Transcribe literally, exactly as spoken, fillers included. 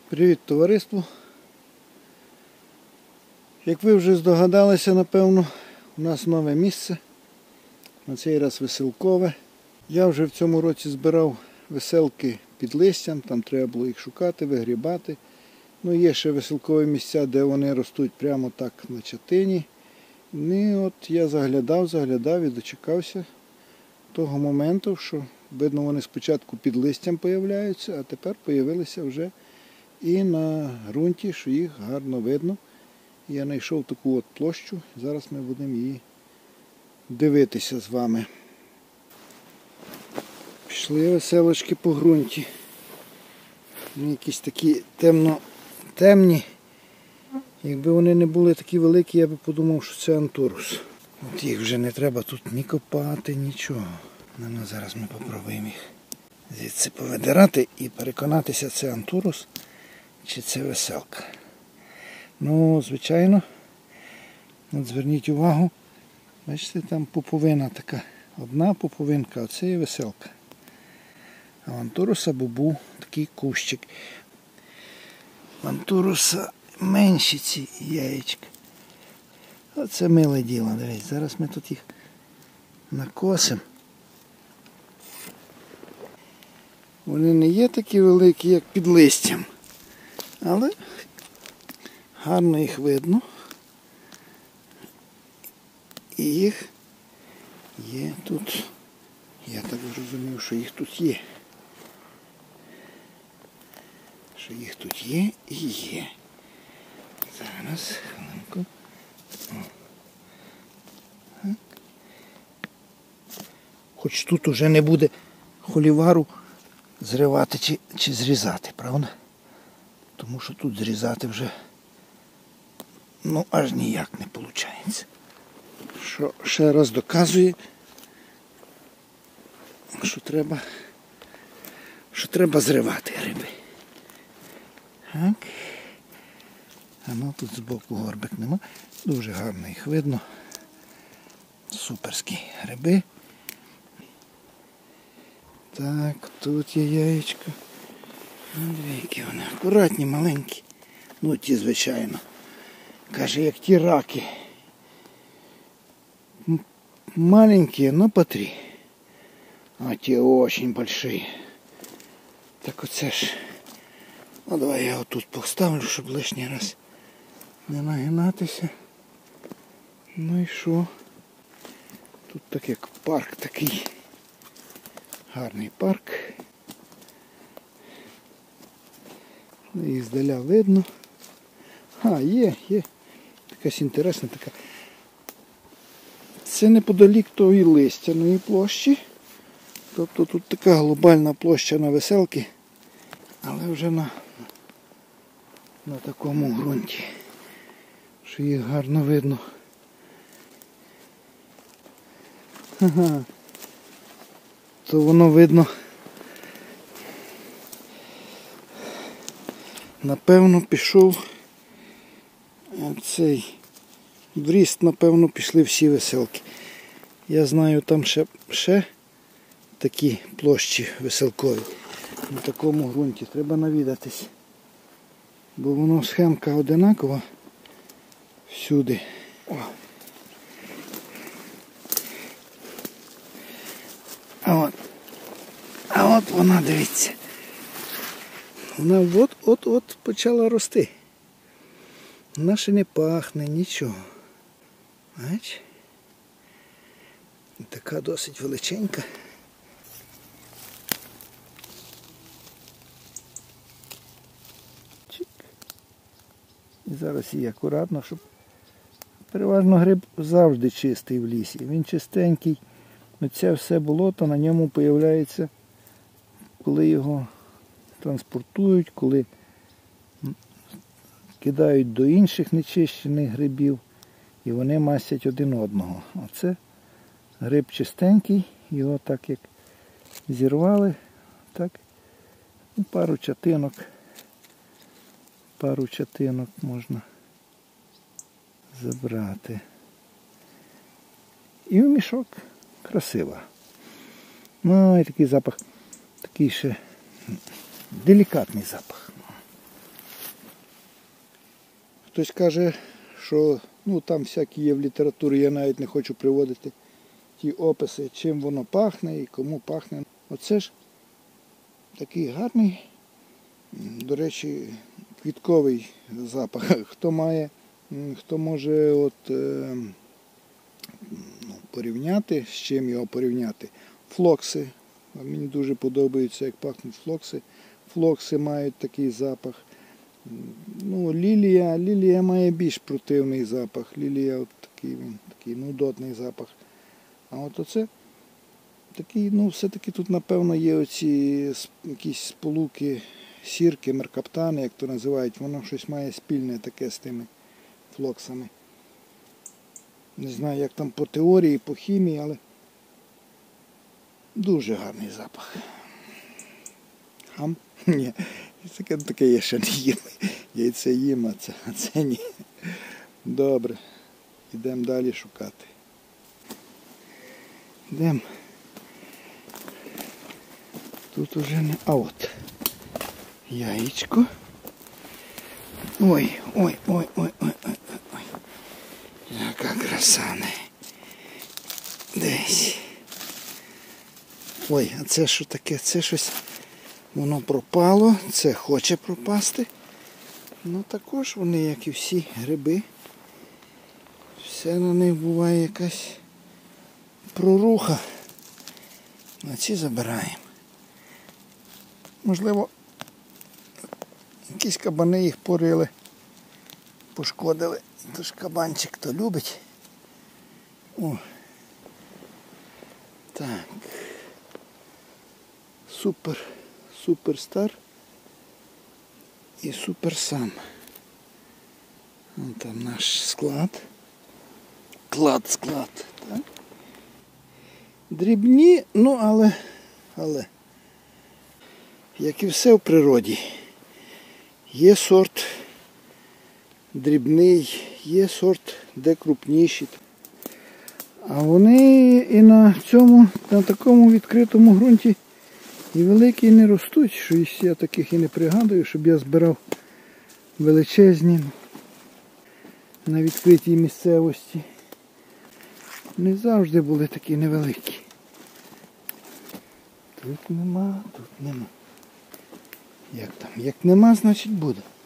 Привіт, товариству! Як ви вже здогадалися, напевно, у нас нове місце, на цей раз веселкове. Я вже в цьому році збирав веселки під листям, там треба було їх шукати, вигрібати. Ну, є ще веселкові місця, де вони ростуть прямо так на чатині. І от я заглядав, заглядав і дочекався того моменту, що, видно, вони спочатку під листям появляються, а тепер появилися вже і на ґрунті, що їх гарно видно. Я знайшов таку от площу, зараз ми будемо її дивитися з вами. Пішли веселочки по ґрунті. Вони якісь такі темно-темні. Якби вони не були такі великі, я би подумав, що це антурус. От їх вже не треба тут ні копати, нічого. Ну, зараз ми попробуємо їх звідси повидирати і переконатися, це антурус чи це веселка. Ну, звичайно, от зверніть увагу, бачите, там пуповина така, одна пуповинка, оце є веселка. А в антуруса був такий кущик. В антуруса менші ці яєчка. Оце миле діло, дивіться, зараз ми тут їх накосимо. Вони не є такі великі, як під листям, але гарно їх видно. І їх є тут. Я так зрозумів, що їх тут є. Що їх тут є і є. Зараз, хвилинку. Хоч тут уже не буде холівару зривати чи, чи зрізати, правда? Тому що тут зрізати вже ну аж ніяк не виходить. Що ще раз доказує, що треба, що треба зривати гриби. Так. А ну тут збоку горбик нема. Дуже гарно їх видно. Суперські гриби. Так, тут є яєчко. Двійки вони акуратні, маленькі. Ну ті, звичайно. Каже, як ті раки. Маленькі, но по три. А ті очень большие. Так оце ж. Ну давай я отут поставлю, щоб лишній раз не нагинатися. Ну і що? Тут так як парк такий. Гарний парк. Їх здаля видно. А, є, є. Якась інтересна така. Це неподалік тої листяної площі. Тобто тут така глобальна площа на веселки, але вже на, на такому ґрунті, що їх гарно видно. Ага. То воно видно, напевно, пішов цей в ріст, напевно, пішли всі веселки. Я знаю, там ще, ще такі площі веселкові на такому ґрунті. Треба навідатись, бо воно схемка одинакова всюди. О. А от, а от вона, дивіться, вона от-от-от почала рости. Вона ще не пахне, нічого. Бач? Така досить величенька. Чик. І зараз її акуратно, щоб переважно гриб завжди чистий в лісі. Він чистенький. Оце все болото на ньому появляється, коли його транспортують, коли кидають до інших нечищених грибів, і вони масять один одного. Оце гриб чистенький, його так як зірвали, так, і пару чатинок, пару чатинок можна забрати. І в мішок. Красиво. Ну і такий запах, такий ще делікатний запах. Хтось каже, що ну, там всякі є в літературі, я навіть не хочу приводити ті описи, чим воно пахне і кому пахне. Оце ж такий гарний, до речі, квітковий запах. Хто має, хто може от, е, ну, порівняти, з чим його порівняти. Флокси. Мені дуже подобається, як пахнуть флокси. Флокси мають такий запах. Ну, лілія, лілія має більш противний запах. Лілія от такий, він, такий нудотний запах. А от оце такий, ну, все-таки тут, напевно, є оці якісь сполуки, сірки, меркаптани, як то називають. Воно щось має спільне таке з тими флоксами. Не знаю, як там по теорії, по хімії, але дуже гарний запах. Хам? Ні. Таке, таке я ще не їм. Яйце їм, а це, а це ні. Добре. Йдемо далі шукати. Йдемо. Тут уже не... А от. Яєчко. Ой, ой, ой, ой, ой, ой, ой. Яка краса, не. Десь. Ой, а це що таке? Це щось, воно пропало, це хоче пропасти. Ну також вони, як і всі гриби, все на них буває якась проруха. А ці забираємо. Можливо, якісь кабани їх порили, пошкодили. Тож кабанчик то любить. О. Так. Супер, суперстар і суперсам. Вон там наш склад. Клад, склад. Так? Дрібні, ну але, але, як і все в природі, є сорт дрібний, є сорт де крупніші. А вони і на цьому, на такому відкритому ґрунті і великі не ростуть, що я таких і не пригадую, щоб я збирав величезні на відкритій місцевості. Не завжди були такі невеликі. Тут нема, тут нема. Як там? Як нема, значить буде.